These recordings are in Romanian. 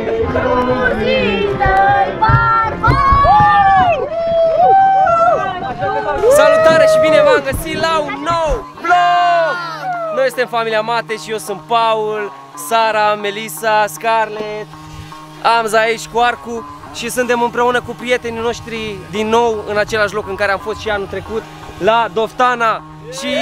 Salutare și bine v-am găsit la un nou vlog! Noi suntem familia Mate și eu sunt Paul, Sara, Melissa, Scarlett, Amza aici cu Arcu și suntem împreună cu prietenii noștri din nou în același loc în care am fost și anul trecut, la Doftana și...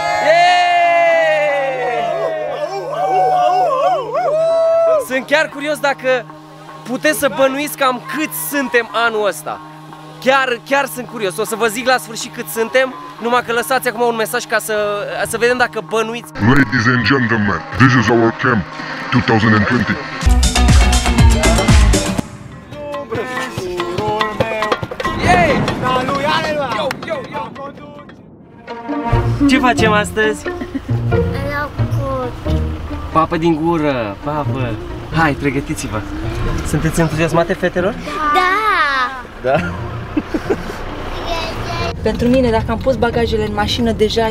Sunt chiar curios dacă puteți să bănuiți cam cât suntem anul ăsta. Chiar sunt curios. O să vă zic la sfârșit cât suntem, numai că lăsați acum un mesaj ca să vedem dacă bănuiți. Ladies and gentlemen, this is our camp 2020. Ce facem astăzi? Papă din gură, papă. Hai, pregătiți-vă. Sunteți entuziasmate, fetelor? Da! Da? Pentru mine, dacă am pus bagajele în mașină, deja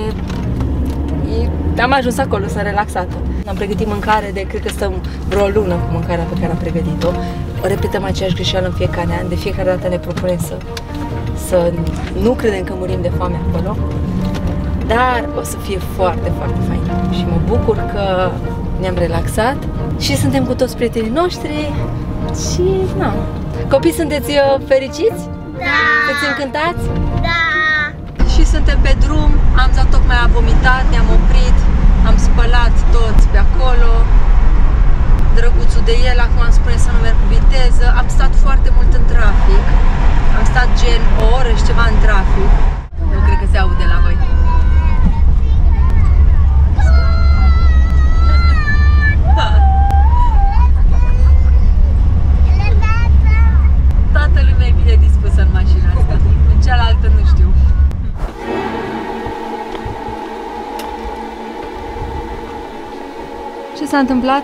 am ajuns acolo, sunt relaxată. Am pregătit mâncare de, cred că stăm vreo lună cu mâncarea pe care am pregătit-o. Repetăm aceeași greșeală în fiecare an, de fiecare dată ne propunem să nu credem că murim de foame acolo. Dar o să fie foarte, foarte fain. Și mă bucur că ne-am relaxat și suntem cu toți prietenii noștri și, na. Copii, sunteți fericiți? Da! Sunteți încântați? Da! Și suntem pe drum, Amza tocmai a vomitat, ne-am oprit, am spălat toți pe acolo. Drăguțul de el, acum îmi spune să nu merg cu viteză. Am stat foarte mult în trafic, am stat gen o oră și ceva în trafic. Nu cred că se aude la voi. Toată lumea e bine dispusă în mașina asta, în cealaltă nu știu. Ce s-a întâmplat?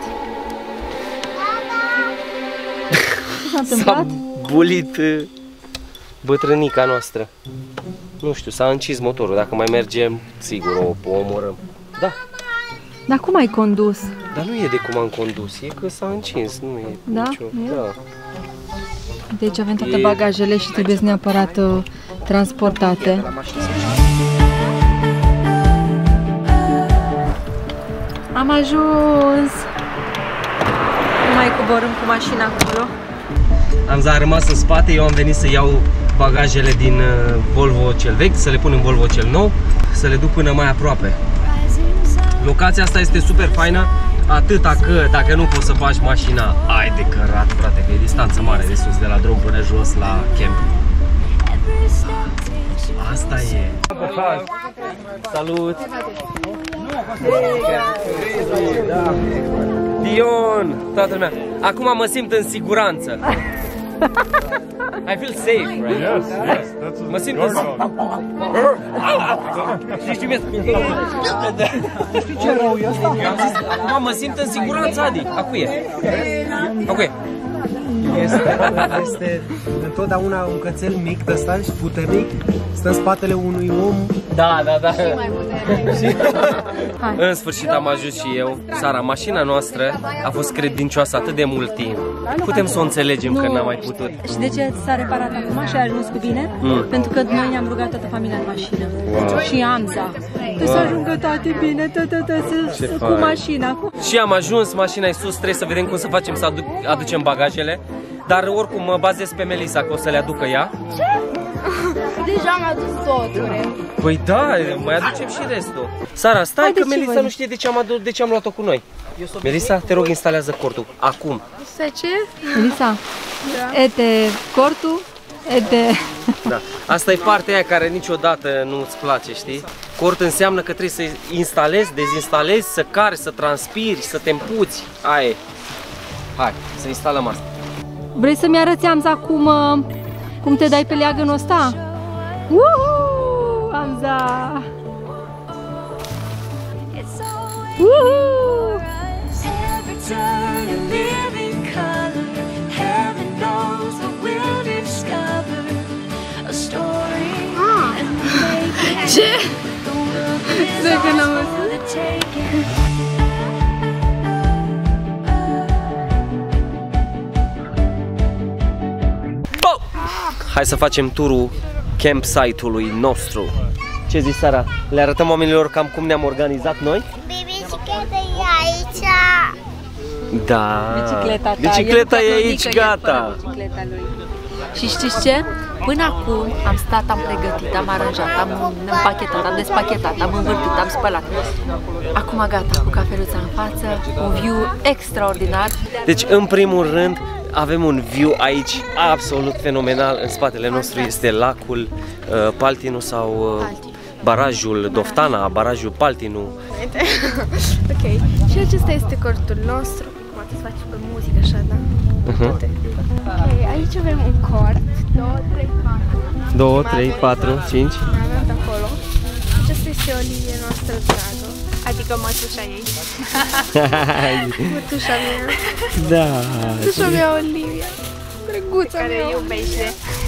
Ce s-a întâmplat? S-a bulit bătrânica noastră. Nu știu, s-a încins motorul. Dacă mai mergem, sigur o omorâm. Da. Dar cum ai condus? Dar nu e de cum am condus, e că s-a încins, nu e Da? nicio... Da. Deci avem toate bagajele și trebuie neapărat transportate. Am ajuns! Nu mai coborâm cu mașina acolo. Amza a rămas în spate, eu am venit să iau bagajele din Volvo cel vechi, să le pun în Volvo cel nou, să le duc până mai aproape. Locația asta este super faină, atâta că dacă nu poți să faci mașina, ai de cărat, frate, că e distanță mare de sus, de la drum până jos la camp. Asta e. Salut! Dion! Toată lumea! Acum mă simt în siguranță. I feel safe, right? Yes, yes, that's mă simt în Știi ce rău e asta? Acum mă simt în siguranță, Adi. Acu e. Acu e. Este întotdeauna un cățel mic de ăsta și puternic, stă în spatele unui om. Da. Și mai puternic. În sfârșit am ajuns și eu. Sara, mașina noastră a fost credincioasă atât de mult timp. Putem să o înțelegem că n-am mai putut. Și de ce s-a reparat acum și a ajuns cu bine? Pentru că noi ne-am rugat toată familia în mașină. Și Amza. Să ajungă toate bine, cu mașina. Și am ajuns, mașina e sus, trebuie să vedem cum să facem să aducem bagajele. Dar oricum mă bazez pe Melissa că o să le aducă ea. Ce? Deja am adus totul. Păi da, mai aducem și restul. Sara, stai că Melissa nu știe de ce am luat-o cu noi. Melissa, te rog, instalează cortul. Acum. Să ce? Melissa, da. Ete cortul, ete... Da. Asta e partea aia care niciodată nu-ți place, știi? Cort înseamnă că trebuie să instalezi, dezinstalezi, să cari, să transpiri, să te împuți. Aia e. Hai, să instalăm asta. Vrei să-mi arăți, Amza, cum te dai pe leagănul ăsta? Uhu! Amza! Uhu! Ce? Stai că n-am văzut. hai să facem turul campsite-ului nostru. Ce zici, Sara? Le arătăm oamenilor cam cum ne-am organizat noi? Bicicleta e aici. Da. Bicicleta e aici, gata. Bicicleta lui. Și știți ce? Până acum am stat, am pregătit, am aranjat, am împachetat, am despachetat, am învârtit, am spălat. Acum gata, cu cafeluța în față, un view extraordinar. Deci, în primul rând, avem un view aici absolut fenomenal. În spatele nostru este lacul Paltinu sau barajul Doftana, barajul Paltinu. Ok, și acesta este cortul nostru. Poate să faci pe muzică așa, da? Ok, aici avem un cort, 2, 3, 4. 2, 3, 4, 5. Avem de acolo. Aceasta este Olivia noastră dragă. Adică mătușa ei. Mătușa mea. Da. Mătușa mea Olivia. Drăguța mea. Care iubește.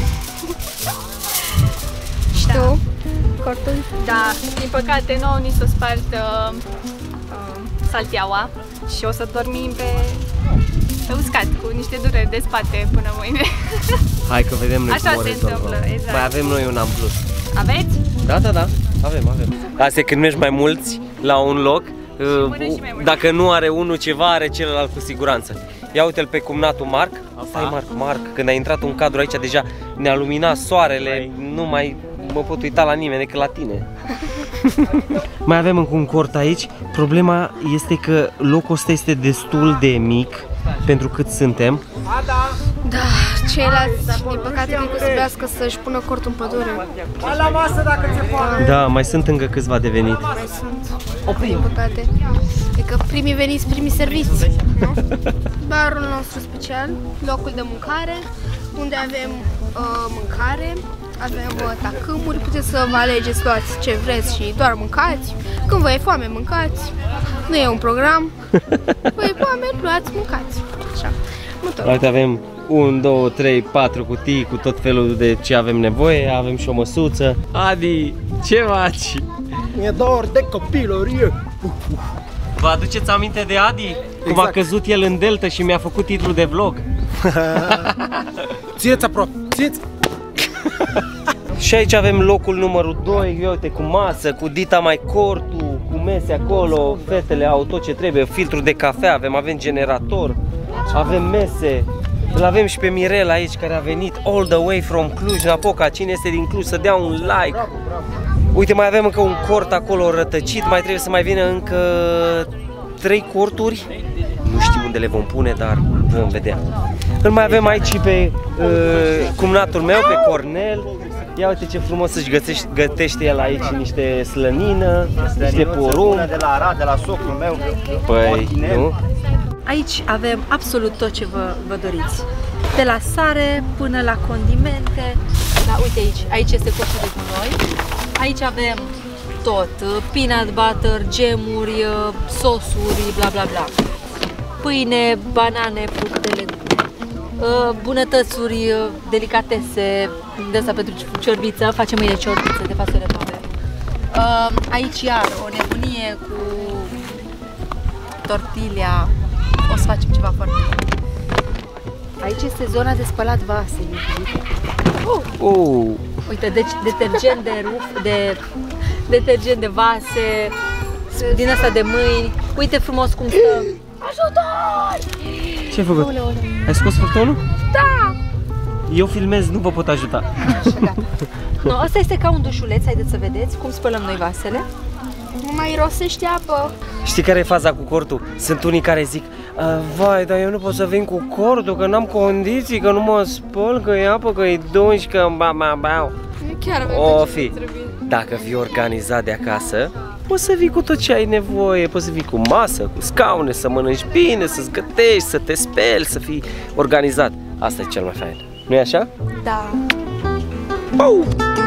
Și tu? Cortul? Da, din păcate nouă ni s-o spart salteaua și o să dormim pe uscat cu niște dureri de spate până mâine. Hai că vedem noi așa cum o se rezolvăm. întâmplă, exact. Mai avem noi un an plus. Aveți? Da, da, da, avem. Asta e când mergi mai mulți la un loc, dacă nu are unul ceva, are celălalt cu siguranță. Ia uite-l pe cumnatul Marc. Stai, Marc, când a intrat un cadru aici deja ne-a luminat soarele, nu mai mă pot uita la nimeni decât la tine. Mai avem încă un cort aici. Problema este că locul ăsta este destul de mic pentru cât suntem. Da, ceilalți, din păcate, cred că o să vrească să-și pună cortul în pădure. La masă dacă ți-e foame. Da, mai sunt încă câțiva de venit. Mai sunt, din păcate. Adică primii veniți, primii serviți, nu? Barul nostru special, locul de mâncare, unde avem mâncare, avem tacâmuri, puteți să vă alegeți, luați ce vreți și doar mâncați. Când vă e foame, mâncați. Nu e un program. Vă e foame, luați, mâncați. Așa. Uite, avem 1, 2, 3, 4 cutii cu tot felul de ce avem nevoie. Avem și o măsuță. Adi, ce faci? Mi-e dor de copilărie. Vă aduceți aminte de Adi? Exact. Cum a căzut el în delta și mi-a făcut titlul de vlog. Ție-ți aproape, ție-ți. Și aici avem locul numărul 2, uite, cu masă, cu dita mai cortul, cu mese acolo, fetele au tot ce trebuie, filtru de cafea avem generator, avem mese. Îl avem și pe Mirel aici, care a venit all the way from Cluj-Napoca. Cine este din Cluj să dea un like. Uite, mai avem încă un cort acolo rătăcit, mai trebuie să mai vină încă 3 corturi. Nu știu unde le vom pune, dar vom vedea. Îl mai avem aici pe cumnatul meu, pe Cornel. Ia uite ce frumos își gătește el aici niște slănină, niște porumb. De la Arad, de la socrul meu. Păi, nu? Aici avem absolut tot ce vă doriți. De la sare până la condimente. Da, uite aici este cortul de gunoi. Aici avem tot, peanut butter, gemuri, sosuri, bla bla bla. Pâine, banane, fructele, bunătățuri, delicatese, de asta pentru ciorbiță, facem mâine ciorbiță de fasole mare. Aici iar o nebunie cu tortilla, o să facem ceva foarte bun. Aici este zona de spălat vase, Uite, deci detergent de detergent de vase, din asta de mâini. Uite frumos cum stă. Ajutor! Ce ai făcut? Ai scos furtonul? Da! Eu filmez, nu vă pot ajuta. Așa, gata. No, asta este ca un dușuleț, haideți să vedeți cum spălăm noi vasele. Nu mai rosește apă. Știi care e faza cu cortul? Sunt unii care zic: vai, dar eu nu pot să vin cu cortul, că n-am condiții, că nu mă spăl, că e apă, că e dungi, că bau. Chiar avem O fi, dacă vii organizat de acasă, poți să vii cu tot ce ai nevoie, poți să vii cu masă, cu scaune, să mănânci bine, să-ți gătești, să te speli, să fii organizat. Asta e cel mai fain. Nu e așa? Da. Oh!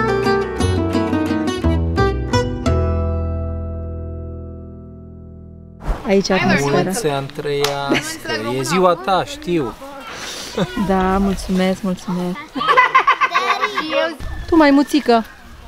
Aici atmosfera. Mulți să-mi trăiască. E ziua ta, știu. Da, mulțumesc, mulțumesc. Tu, maimuțică.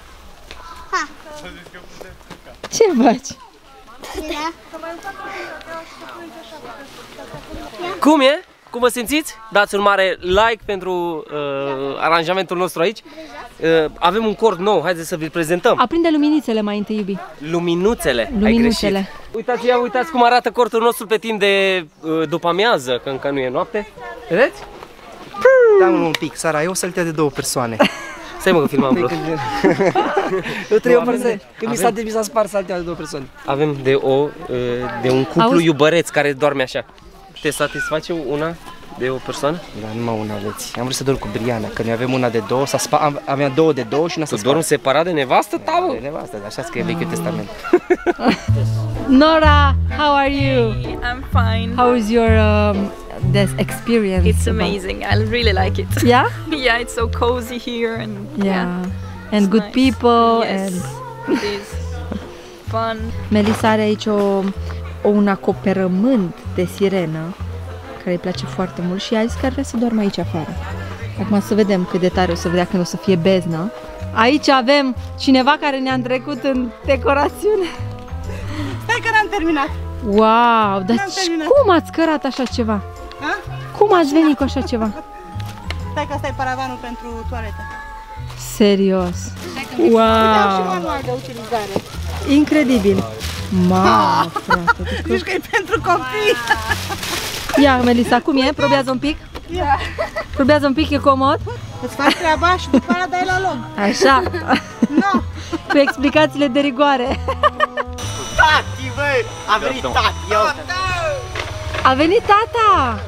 Ce faci? Cum e? cum vă simțiți? Dați un mare like pentru aranjamentul nostru aici. Avem un cort nou, haideți să vi-l prezentăm. Aprinde luminițele mai întâi, iubi. Luminuțele. Luminuțele. Uitați cum arată cortul nostru pe timp de după amiază, că încă nu e noapte. Vedeți? Da, un pic, Sara, e o sălită de 2 persoane. Stai mă că filmam vlog. Eu 3 persoane. Când mi s-a spart saltea de 2 persoane. Avem de un cuplu iubăreț care doarme așa. Te satisface una de o persoană? Da, numai una aveți. Am vrut să dorm cu Briana, că noi avem una de 2, aveam 2 de 2 și una să Tu dormi separat de nevastă ta, bă? de nevastă, așa scrie Vechiul Testament. Nora, how are you? I'm fine. How is your this experience? It's amazing. I really like it. Yeah? Yeah, it's so cozy here and Yeah. And it's good nice. people Yes, and it is fun. Melissa are aici un acoperământ de sirenă care îi place foarte mult și a zis că ar vrea să doarmă aici afară. Acum să vedem cât de tare o să vedea când o să fie beznă. Aici avem cineva care ne-a trecut în decorațiune. Stai că n-am terminat. Wow, dar cum ați cărat așa ceva? Ha? Cum ați venit cu așa ceva? Stai că ăsta e paravanul pentru toaletă. Serios. Dau și Wow. manual de utilizare. Incredibil. Mamă, frate. Zici că e pentru copii. Ia, Melissa, cum e? Probează un pic? Probează un pic, e comod? Îți faci treaba și după aia dai la log. Așa. No. Cu explicațiile de rigoare. Tati, băi! A venit tati, ia uite! A venit tata!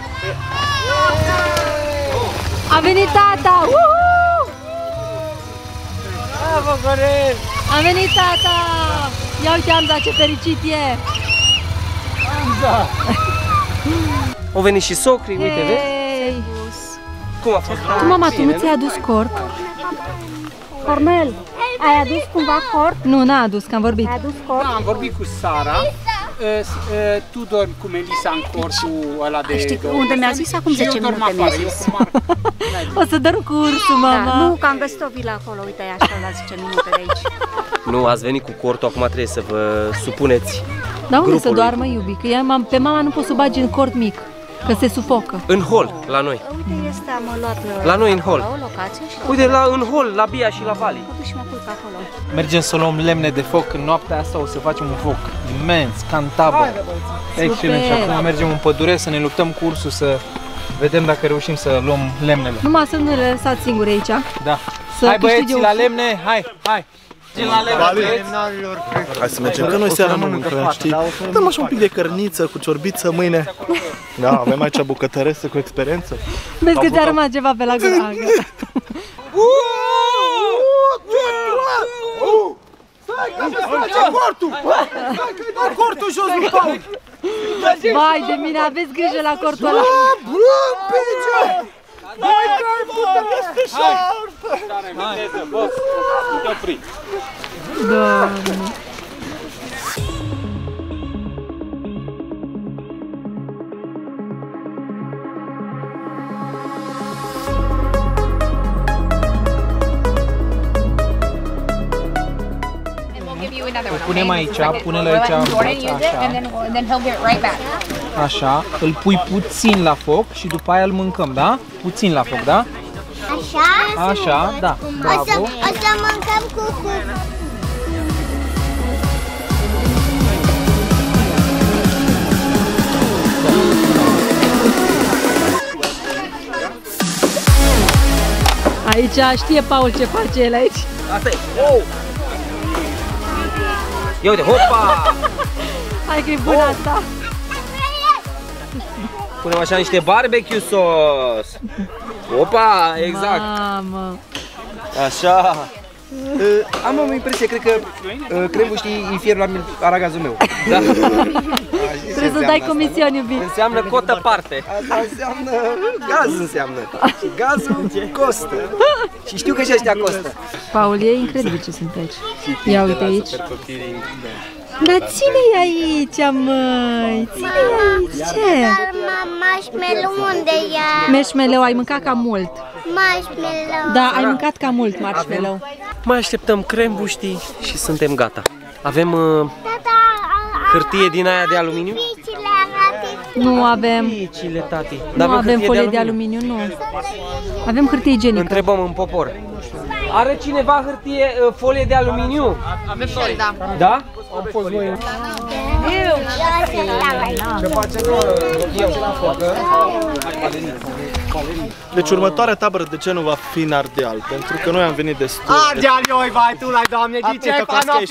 A venit tata! Bravo, Corel! A venit tata! Ia uite, Amza, ce fericit e! Amza! Au venit și socrii, uite, vezi? Hey. Cum a fost? Mama, tu nu ți-ai adus cort? Carmel, ai adus cumva cort? Nu, n-a adus, că am vorbit. Ai adus cort? Da, am vorbit cu Sara. Tu dormi cu Melissa în cortul ăla de... Știi unde mi-a zis acum 10 minute, mi-a zis. O să dorm cu ursul, mama. Da, nu, că am găsit o vilă acolo, uite, e așa la 10 minute de aici. Nu, ați venit cu cortul, acum trebuie să vă supuneți. Dar unde să grupului. doarmă, iubi? Că pe mama nu poți să o bagi în cort mic, că se sufocă. În hol, la noi. Uite, este, am luat La noi în hol. la o locație și Uite, în hol, la Bia și la Vali. mă duc și mă culc acolo. Mergem să luăm lemne de foc, în noaptea asta o să facem un foc imens, ca în tabără. Excelent, și acum mergem în pădure să ne luptăm cu ursul, să vedem dacă reușim să luăm lemnele. Numai să nu le lăsați singuri aici. Da. Să Hai câștige băieți, la lemne, hai! Hai să mergem, că noi seara nu mâncăm, știi? Dăm așa un pic de cărniță cu ciorbiță mâine. Da, avem aici bucătăresă cu experiență. Vezi că ți-a rămas ceva pe la gură. Cortul jos lui Paul! Vai de mine, aveți grijă la cortul ăla. Doamne. Îl punem aici, pune-l aici în față, așa. Așa, îl pui puțin la foc și după aia îl mâncăm, da? Puțin la foc, da? Așa? Așa, da, bravo. O să mâncăm cu Aici știe Paul ce face el aici. Asta e. Oh! Ia uite, hopa! Hai că e bună asta. Punem așa niște barbecue sauce. Opa, exact. Mamă. Așa. Am o impresie, cred că cremul, știi, îi fier la aragazul meu. Da. Trebuie să dai comisiuni, iubit. Înseamnă cotă parte. Asta înseamnă gaz, înseamnă. Și gazul costă. Și știu că și ăștia costă. Paul, e incredibil ce sunt aici. Ia uite aici. Dar ține-i aici, măi. Ține-i aici. Ce? marshmallow unde e? Marshmallow, ai mâncat cam mult. Marshmallow. Da, ai mâncat cam mult marshmallow. Mai așteptăm crembuștii și suntem gata. Avem hârtie din aia de aluminiu? Fișile arată Nu avem. Micile, tati. Nu avem folie de aluminiu, nu. Avem hârtie igienică. Întrebăm în popor. Are cineva hârtie, folie de aluminiu? Avem folie, da. Da? Am fost noi. Ce face Deci următoarea tabără de ce nu va fi în Ardeal? Pentru că noi am venit destul. Ardeal, joj, vai tu, lai doamne, DJ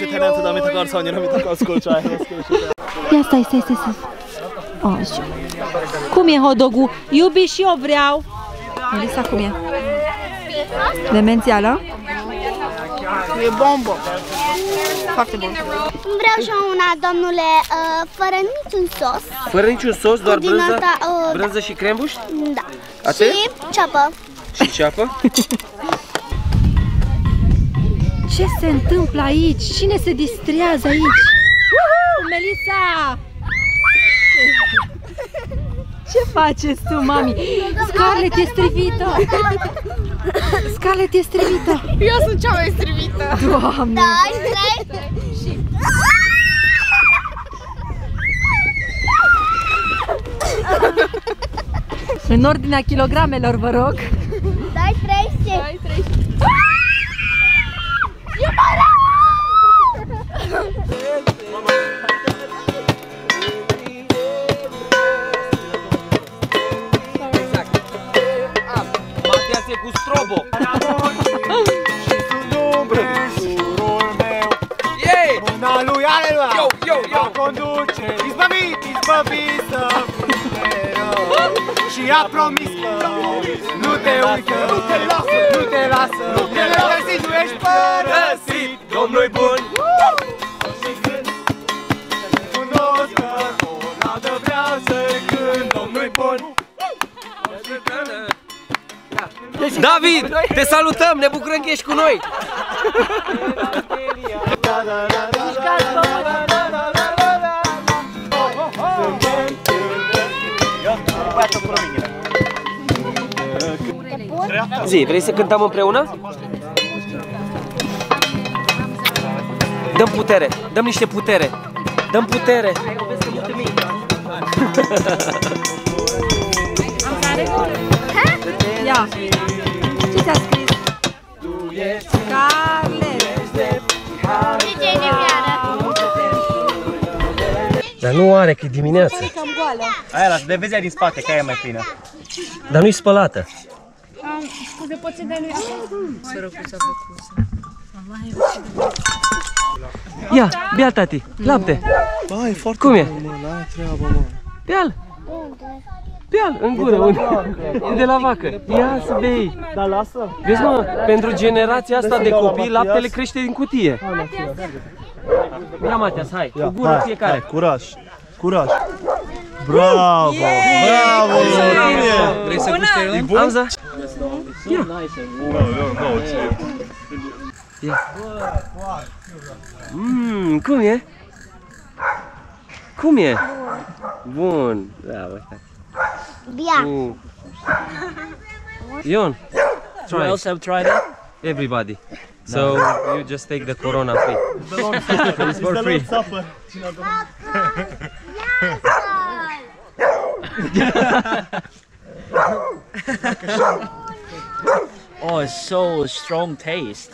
Ia stai. Așa. Cum e hot-dog-ul? Iubi, și eu vreau. Melissa, cum e? Demențială? E bombă. Foarte bun. Vreau și eu una, domnule, fără niciun sos. Fără niciun sos, doar Din brânză, asta, brânză și crembuș? Da. Atât? Și ceapă. Și ceapă? Ce se întâmplă aici? Cine se distrează aici? Melissa! Ce faceți tu, mami? Scarlett e strivită! Scarlett e strivită! Eu sunt cea mai strivită! Doamne! 2, 3 și... În ordinea kilogramelor, vă rog! 2, 3 și... 2, 3 și... Cu strobo. Mâna lui, aleluia! Yo! Conduce, izbăvit să și a promis că nu te uită, nu te lasă, nu ești părăsit, Domnul-i bun. Și când cunosc că o laudă vreau să-i cânt, Domnul-i bun. David, te salutăm, ne bucurăm că ești cu noi. Zi, vrei să cântăm împreună? Dăm putere, dăm niște putere. Dăm putere. Ia! Ce ți-a scris? Scarlett! Dar nu are, că e dimineață. Aia, lasă, de vezi din spate, că aia e mai plină. Dar nu-i spălată. Scuze, poți să dai lui Sărăcuța făcusă. Ia, bea, tati, lapte. Ba, e foarte Cum e? bun, mă, n-ai treabă, mă. Bea-l. Bea-l, în gură, unde? E de la vacă. Ia să bei. Da, lasă. Vezi, mă, pentru generația asta de copii, laptele crește din cutie. Ia, Matias, hai, cu gură fiecare. Hai, curaj, curaj. Bravo, bravo. Vrei să guste el? Amza? Ia. Ia. Cum e? Cum e? Bun. Bravo. Bia. Ion, Who else have tried it? everybody. So you just take the Corona free. It's for free. Oh, it's so strong taste.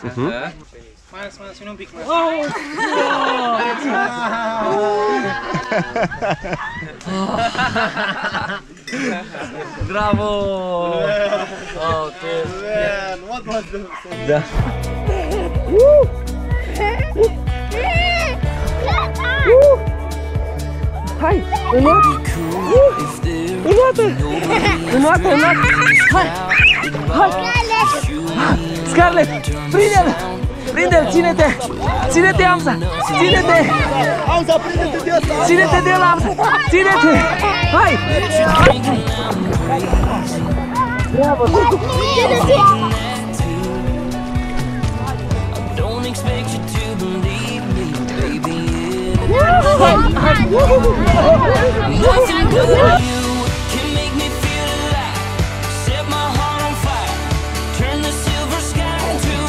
Bravo! Oh, good. Da. Hai, înoată! Înoată! Hai! Hai! Scarlett, prinde-l! Prinde-l, ține-te! Ține-te, Amza! Ține-te! Amza, prinde-te de asta! Ține-te de la Amza! Ține-te! Hai! Bravo!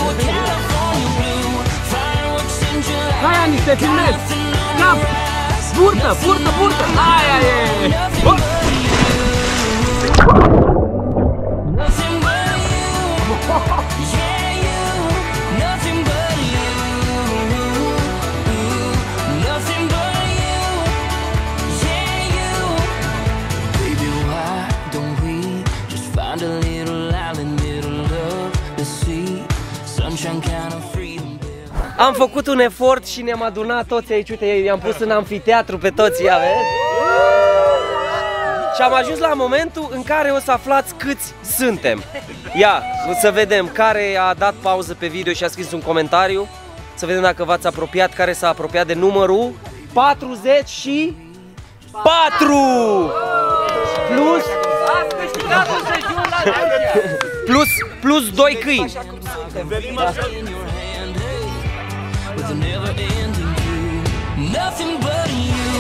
Hai, Ani, te filmez! Cap! Purtă, purtă, purtă! Aia e! Hop! Am făcut un efort și ne-am adunat toți aici, uite, i-am pus în amfiteatru pe toți, ia vezi? Și am ajuns la momentul în care o să aflați câți suntem. Ia, să vedem care a dat pauză pe video și a scris un comentariu. Să vedem dacă v-ați apropiat, care s-a apropiat de numărul 44! Plus 2 câini. Nothing but you.